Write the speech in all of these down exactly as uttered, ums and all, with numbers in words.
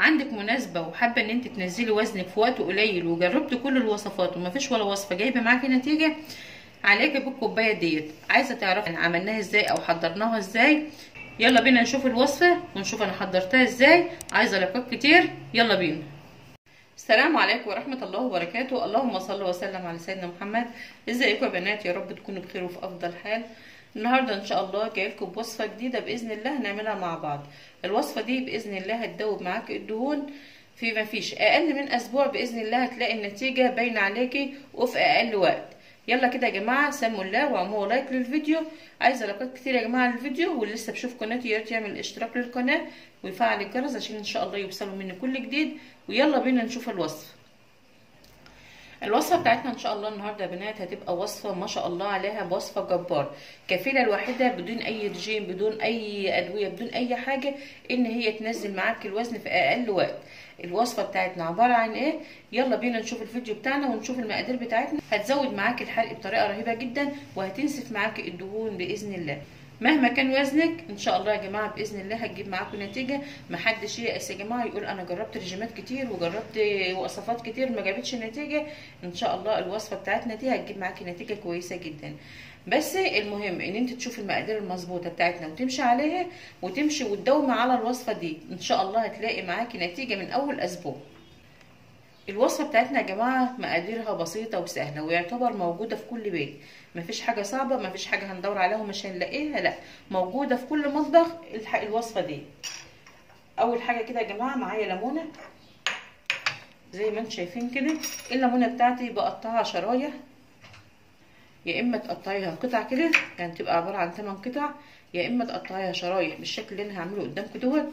عندك مناسبه وحابه ان انت تنزلي وزنك في وقت قليل وجربت كل الوصفات ومفيش ولا وصفه جايبه معاكي نتيجه، عليكي بالكوبايه ديت. عايزه تعرفي عملناها ازاي او حضرناها ازاي؟ يلا بينا نشوف الوصفه ونشوف انا حضرتها ازاي. عايزه لايكات كتير، يلا بينا. السلام عليكم ورحمه الله وبركاته. اللهم صل وسلم على سيدنا محمد. ازيكم يا بنات؟ يا رب تكونوا بخير وفي افضل حال. النهارده ان شاء الله جايلكم بوصفه جديده باذن الله هنعملها مع بعض. الوصفه دي باذن الله هتدوب معاكي الدهون في ما فيش اقل من اسبوع باذن الله، هتلاقي النتيجه باينه عليكي وفي اقل وقت. يلا كده يا جماعه سموا الله واعملوا لايك للفيديو. عايزه لايكات كتير يا جماعه للفيديو، واللي لسه بشوف قناتي يا ريت يعمل اشتراك للقناه ويفعل الجرس عشان ان شاء الله يوصلوا مني كل جديد. ويلا بينا نشوف الوصفه. الوصفه بتاعتنا ان شاء الله النهارده يا بنات هتبقى وصفه ما شاء الله عليها، وصفه جبار كفيله الواحده بدون اي رجيم بدون اي ادويه بدون اي حاجه ان هي تنزل معاك الوزن في اقل وقت. الوصفه بتاعتنا عباره عن ايه؟ يلا بينا نشوف الفيديو بتاعنا ونشوف المقادير بتاعتنا. هتزود معاك الحرق بطريقه رهيبه جدا وهتنسف معاك الدهون باذن الله. مهما كان وزنك ان شاء الله يا جماعه باذن الله هتجيب معاكم نتيجه. محدش ييأس يا جماعه يقول انا جربت رجيمات كتير وجربت وصفات كتير ما جابتش نتيجه. ان شاء الله الوصفه بتاعتنا دي هتجيب معاكي نتيجه كويسه جدا. بس المهم ان انت تشوفي المقادير المظبوطه بتاعتنا وتمشي عليها وتمشي وتداومي على الوصفه دي، ان شاء الله هتلاقي معاكي نتيجه من اول اسبوع. الوصفه بتاعتنا يا جماعه مقاديرها بسيطه وسهله ويعتبر موجوده في كل بيت. مفيش حاجه صعبه، مفيش حاجه هندور عليها ومش هنلاقيها، لا موجوده في كل مطبخ الوصفه دي. اول حاجه كده يا جماعه معايا ليمونه زي ما انتم شايفين كده. الليمونه بتاعتي بقطعها شرايح، يا اما تقطعيها قطع كده يعني تبقى عباره عن ثمان قطع، يا اما تقطعيها شرايح بالشكل اللي انا هعمله قدامكم دوت،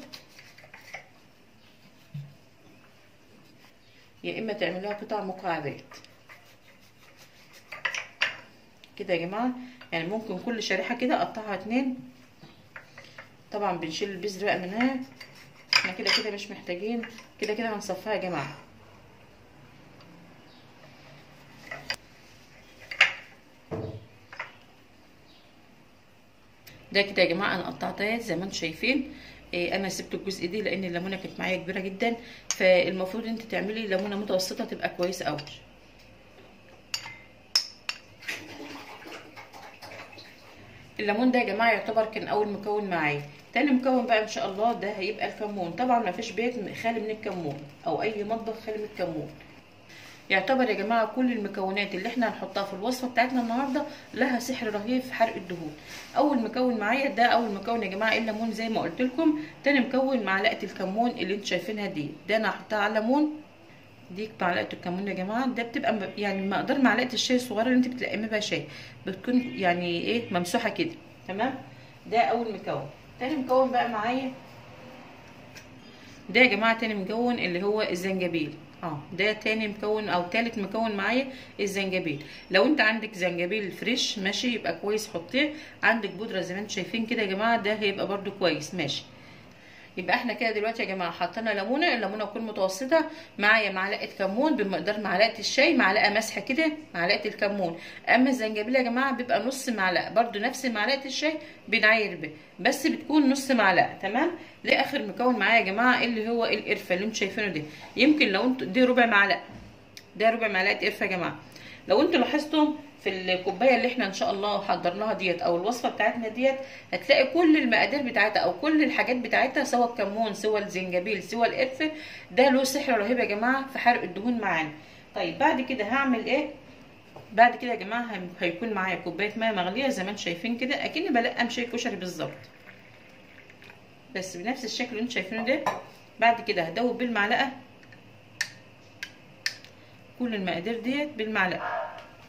يا اما تعملوها قطع مكعبات كده يا جماعه. يعني ممكن كل شريحه كده اقطعها اتنين. طبعا بنشيل البذر بقى منها، احنا كده كده مش محتاجين، كده كده هنصفيها يا جماعه. ده كده يا جماعه انا قطعتها زي ما انتم شايفين. إيه انا سبت الجزء دي لان الليمونه كانت معايا كبيره جدا، فالمفروض انت تعملي ليمونه متوسطه تبقى كويسه قوي. الليمون ده يا جماعه يعتبر كان اول مكون معايا. تاني مكون بقى ان شاء الله ده هيبقى الكمون. طبعا ما فيش بيت خالي من الكمون او اي مطبخ خالي من الكمون. يعتبر يا جماعه كل المكونات اللي احنا هنحطها في الوصفه بتاعتنا النهارده لها سحر رهيب في حرق الدهون. اول مكون معايا ده اول مكون يا جماعه الليمون زي ما قلت لكم. تاني مكون معلقه الكمون اللي انتوا شايفينها دي، ده انا هحطها على الليمون. دي معلقه الكمون يا جماعه، ده بتبقى يعني مقدار معلقه الشاي الصغيره اللي انت بتلقمي بيها شاي، بتكون يعني ايه ممسوحه كده تمام. ده اول مكون. تاني مكون بقى معايا ده يا جماعه تاني مكون اللي هو الزنجبيل. اه ده تاني مكون او تالت مكون معايا الزنجبيل. لو انت عندك زنجبيل فريش ماشي يبقى كويس حطيه، عندك بودره زي ما انتم شايفين كده يا جماعه ده هيبقى برده كويس ماشي. يبقى احنا كده دلوقتي يا جماعه حطينا ليمونه، الليمونه تكون متوسطه. معايا معلقه كمون بمقدار معلقه الشاي، معلقه مسحه كده معلقه الكمون. اما الزنجبيل يا جماعه بيبقى نص معلقه برده نفس معلقه الشاي بنعاير بيه، بس بتكون نص معلقه تمام. لاخر مكون معايا يا جماعه اللي هو القرفه اللي انتم شايفينه ده. يمكن لو انتوا دي ربع معلقه، ده ربع معلقه قرفه يا جماعه. لو انتوا لاحظتم في الكوبايه اللي احنا ان شاء الله حضرناها ديت او الوصفه بتاعتنا ديت هتلاقي كل المقادير بتاعتها او كل الحاجات بتاعتها سواء الكمون سواء الزنجبيل سواء القرفه، ده له سحر رهيب يا جماعه في حرق الدهون معانا. طيب بعد كده هعمل ايه؟ بعد كده يا جماعه هيكون معايا كوبايه ميه مغليه زي ما انتم شايفين كده، اكني بلقم شاي كشري بالظبط بس بنفس الشكل اللي انتم شايفينه ده. بعد كده هدوب بالمعلقه كل المقادير ديت بالمعلقه.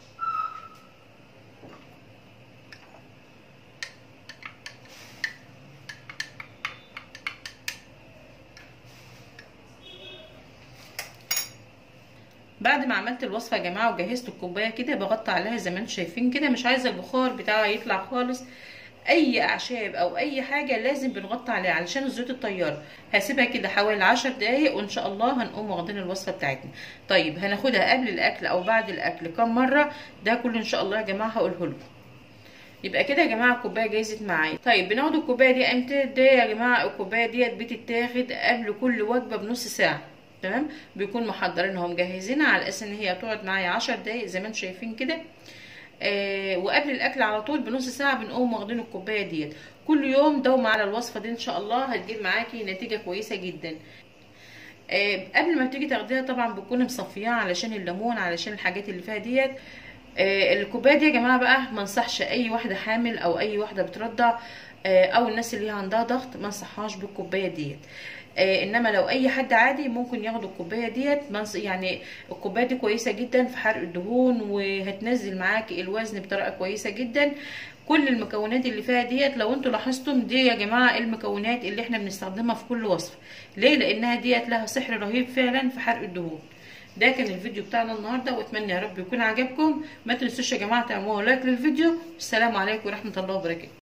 بعد ما عملت الوصفه يا جماعه وجهزت الكوبايه كده بغطي عليها زي ما انتم شايفين كده، مش عايزه البخار بتاعها يطلع خالص. اي اعشاب او اي حاجه لازم بنغطي عليها علشان الزيوت الطياره. هسيبها كده حوالي عشر دقايق وان شاء الله هنقوم واخدين الوصفه بتاعتنا. طيب هناخدها قبل الاكل او بعد الاكل كم مره؟ ده كله ان شاء الله يا جماعه هقوله لكم. يبقى كده يا جماعه الكوبايه جايزت معايا. طيب بناخد الكوبايه دي امتى؟ دي يا جماعه الكوبايه ديت بتتاخد قبل كل وجبه بنص ساعه، تمام؟ بيكون محضرينها ومجهزينها على اساس ان هي تقعد معايا عشر دقايق زي ما انتم شايفين كده. آه وقبل الاكل على طول بنص ساعه بنقوم واخدين الكوبايه ديت. كل يوم دوم على الوصفه دي ان شاء الله هتجيب معاكي نتيجه كويسه جدا. آه قبل ما تيجي تاخديها طبعا بتكوني مصفياها علشان الليمون، علشان الحاجات اللي فيها ديت. آه الكوبايه دي يا جماعه بقى ما انصحش اي واحده حامل او اي واحده بترضع آه او الناس اللي عندها ضغط ما انصحهاش بالكوبايه ديت. آه انما لو اي حد عادي ممكن ياخد الكوبايه ديت، يعني الكوبايه دي كويسه جدا في حرق الدهون، وهتنزل معاكي الوزن بطريقه كويسه جدا. كل المكونات اللي فيها ديت لو انتوا لاحظتم دي يا جماعه المكونات اللي احنا بنستخدمها في كل وصفه. ليه؟ لانها ديت لها سحر رهيب فعلا في حرق الدهون. ده كان الفيديو بتاعنا النهارده، واتمنى يا رب يكون عجبكم. ما تنسوش يا جماعه تعملوا لايك للفيديو. السلام عليكم ورحمه الله وبركاته.